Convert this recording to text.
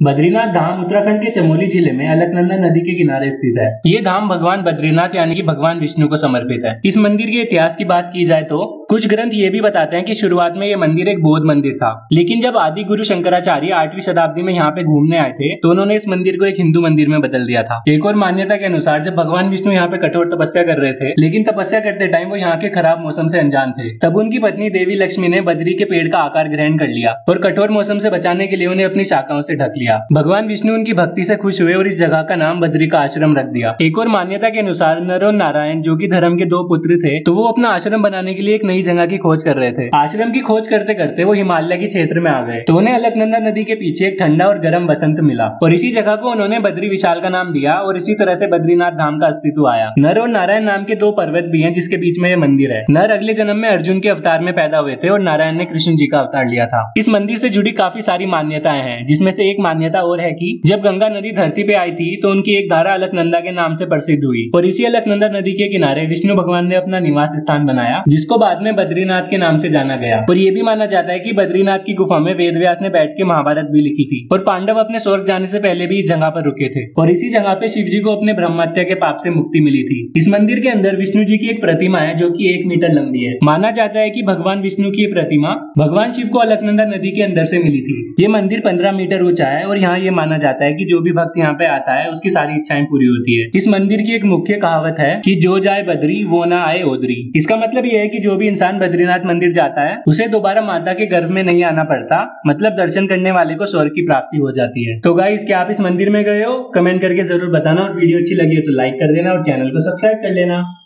बद्रीनाथ धाम उत्तराखंड के चमोली जिले में अलकनंदा नदी के किनारे स्थित है। ये धाम भगवान बद्रीनाथ यानी कि भगवान विष्णु को समर्पित है। इस मंदिर के इतिहास की बात की जाए तो कुछ ग्रंथ ये भी बताते हैं कि शुरुआत में ये मंदिर एक बौद्ध मंदिर था, लेकिन जब आदि गुरु शंकराचार्य 8वीं शताब्दी में यहाँ पे घूमने आए थे तो उन्होंने इस मंदिर को एक हिंदू मंदिर में बदल दिया था। एक और मान्यता के अनुसार जब भगवान विष्णु यहाँ पे कठोर तपस्या कर रहे थे, लेकिन तपस्या करते टाइम वो यहाँ के खराब मौसम से अनजान थे, तब उनकी पत्नी देवी लक्ष्मी ने बद्री के पेड़ का आकार ग्रहण कर लिया और कठोर मौसम से बचाने के लिए उन्हें अपनी शाखाओं से ढक लिया। भगवान विष्णु उनकी भक्ति से खुश हुए और इस जगह का नाम बद्री का आश्रम रख दिया। एक और मान्यता के अनुसार नर और नारायण जो कि धर्म के 2 पुत्र थे, तो वो अपना आश्रम बनाने के लिए एक नई जगह की खोज कर रहे थे। आश्रम की खोज करते करते वो हिमालय के क्षेत्र में आ गए तो उन्हें अलकनंदा नदी के पीछे एक ठंडा और गर्म बसंत मिला और इसी जगह को उन्होंने बद्री विशाल का नाम दिया और इसी तरह से बद्रीनाथ धाम का अस्तित्व आया। नर और नारायण नाम के 2 पर्वत भी हैं जिसके बीच में ये मंदिर है। नर अगले जन्म में अर्जुन के अवतार में पैदा हुए थे और नारायण ने कृष्ण जी का अवतार लिया था। इस मंदिर से जुड़ी काफी सारी मान्यताएं हैं, जिसमें से एक मान्यता और है कि जब गंगा नदी धरती पे आई थी तो उनकी एक धारा अलकनंदा के नाम से प्रसिद्ध हुई और इसी अलकनंदा नदी के किनारे विष्णु भगवान ने अपना निवास स्थान बनाया, जिसको बाद में बद्रीनाथ के नाम से जाना गया। और ये भी माना जाता है कि बद्रीनाथ की गुफा में वेद व्यास ने बैठ के महाभारत भी लिखी थी और पांडव अपने स्वर्ग जाने से पहले भी इस जगह पर रुके थे और इसी जगह पे शिव जी को अपने ब्रह्महत्या के पाप से मुक्ति मिली थी। इस मंदिर के अंदर विष्णु जी की एक प्रतिमा है जो कि 1 मीटर लंबी है। माना जाता है कि भगवान विष्णु की प्रतिमा भगवान शिव को अलकनंदा नदी के अंदर से मिली थी। ये मंदिर 15 मीटर ऊंचा है और यहाँ ये माना जाता है कि जो भी भक्त यहाँ पे आता है उसकी सारी इच्छाएं पूरी होती है। इस मंदिर की एक मुख्य कहावत है कि जो जाए बद्री वो ना आए ओदरी। इसका मतलब ये है कि जो भी इंसान बद्रीनाथ मंदिर जाता है उसे दोबारा माता के गर्भ में नहीं आना पड़ता, मतलब दर्शन करने वाले को स्वर्ग की प्राप्ति हो जाती है। तो गाइस, क्या आप इस मंदिर में गए हो? कमेंट करके जरूर बताना और वीडियो अच्छी लगी हो तो लाइक कर देना और चैनल को सब्सक्राइब कर लेना।